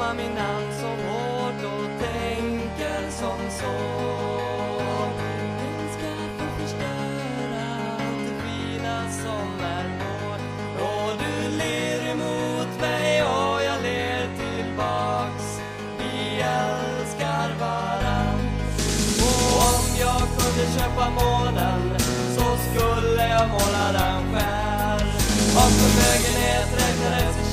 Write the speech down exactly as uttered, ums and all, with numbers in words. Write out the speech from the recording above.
skruva min hand så hårt och tänker som så. Den ska få förstöra allt det fina som är vår. Och du ler emot mig och jag ler tillbaks. Vi älskar varann. Och om jag kunde köpa månen så skulle jag måla den själv. Om förmögenhet räknar efter